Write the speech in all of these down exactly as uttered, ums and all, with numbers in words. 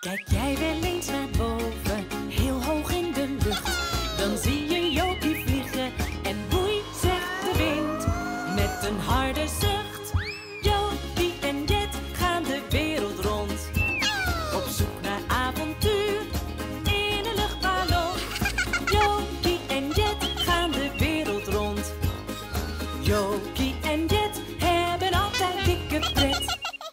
Kijk jij wel eens naar boven, heel hoog in de lucht, dan zie je Jokie vliegen en woei, zegt de wind. Met een harde zucht, Jokie en Jet gaan de wereld rond. Op zoek naar avontuur, in een luchtballon. Jokie en Jet gaan de wereld rond. Jokie en Jet hebben altijd dikke pret.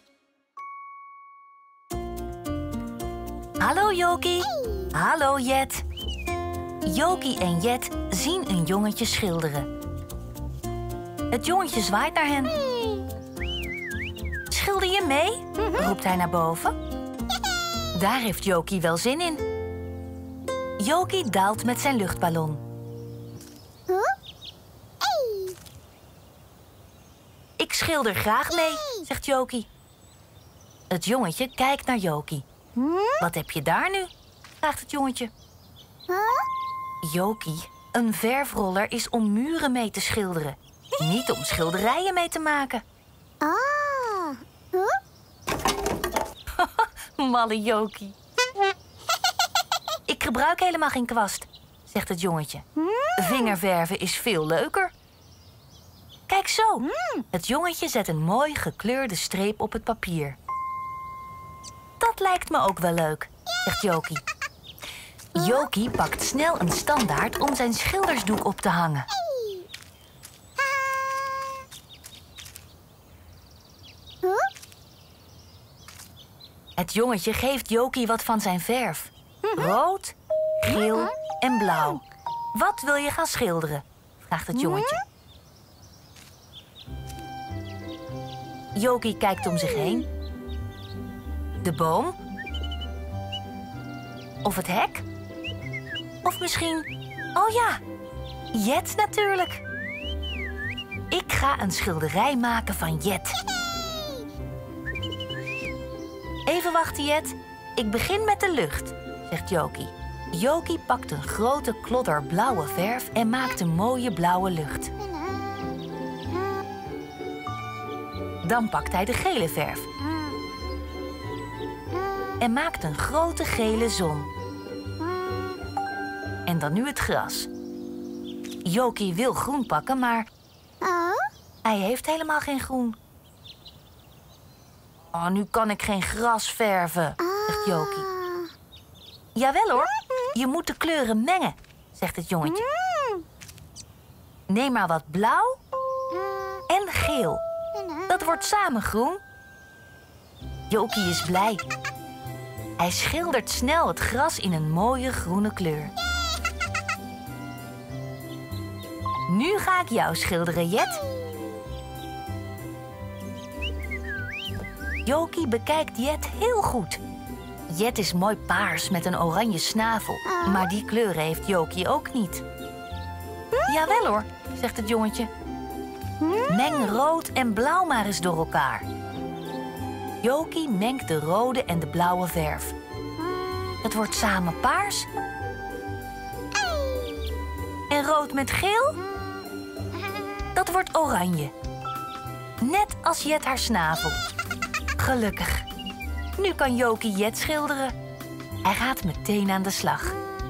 Hallo Jokie. Hallo Jet. Jokie en Jet zien een jongetje schilderen. Het jongetje zwaait naar hen. Schilder je mee? Roept hij naar boven. Daar heeft Jokie wel zin in. Jokie daalt met zijn luchtballon. Ik schilder graag mee, zegt Jokie. Het jongetje kijkt naar Jokie. Wat heb je daar nu? Vraagt het jongetje. Jokie, een verfroller is om muren mee te schilderen. Niet om schilderijen mee te maken. Ah. Malle Jokie. Ik gebruik helemaal geen kwast, zegt het jongetje. Vingerverven is veel leuker. Kijk zo. Het jongetje zet een mooi gekleurde streep op het papier. Dat lijkt me ook wel leuk, zegt Jokie. Jokie pakt snel een standaard om zijn schildersdoek op te hangen. Het jongetje geeft Jokie wat van zijn verf. Rood, geel en blauw. Wat wil je gaan schilderen? Vraagt het jongetje. Jokie kijkt om zich heen. De boom? Of het hek? Of misschien... Oh ja, Jet natuurlijk. Ik ga een schilderij maken van Jet. Even wachten, Jet. Ik begin met de lucht, zegt Jokie. Jokie pakt een grote klodder blauwe verf en maakt een mooie blauwe lucht. Dan pakt hij de gele verf. En maakt een grote gele zon. En dan nu het gras. Jokie wil groen pakken, maar... hij heeft helemaal geen groen. Oh, nu kan ik geen gras verven, zegt Jokie. Jawel hoor, je moet de kleuren mengen, zegt het jongetje. Neem maar wat blauw en geel. Dat wordt samen groen. Jokie is blij. Hij schildert snel het gras in een mooie groene kleur. Nu ga ik jou schilderen, Jet. Jokie bekijkt Jet heel goed. Jet is mooi paars met een oranje snavel. Maar die kleuren heeft Jokie ook niet. Jawel hoor, zegt het jongetje. Meng rood en blauw maar eens door elkaar. Jokie mengt de rode en de blauwe verf. Het wordt samen paars. En rood met geel? Dat wordt oranje. Net als Jet haar snavel. Gelukkig. Nu kan Jokie Jet schilderen. Hij gaat meteen aan de slag.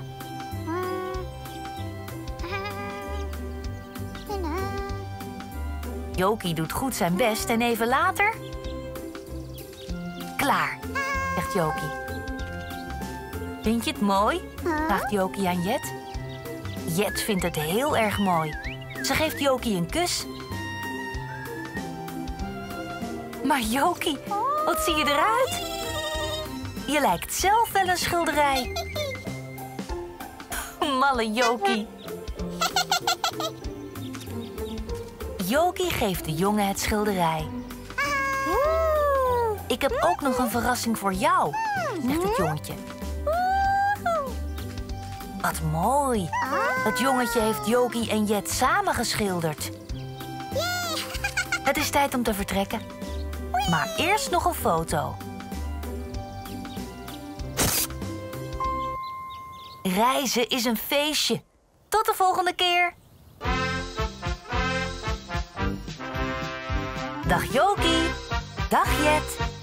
Jokie doet goed zijn best en even later... Klaar, zegt Jokie. Vind je het mooi? Vraagt Jokie aan Jet. Jet vindt het heel erg mooi. Ze geeft Jokie een kus. Maar Jokie, wat zie je eruit? Je lijkt zelf wel een schilderij. Malle Jokie. Jokie geeft de jongen het schilderij. Ik heb ook nog een verrassing voor jou, zegt het jongetje. Wat mooi. Het jongetje heeft Jokie en Jet samen geschilderd. Het is tijd om te vertrekken. Maar eerst nog een foto. Reizen is een feestje. Tot de volgende keer. Dag Jokie. Dag Jet.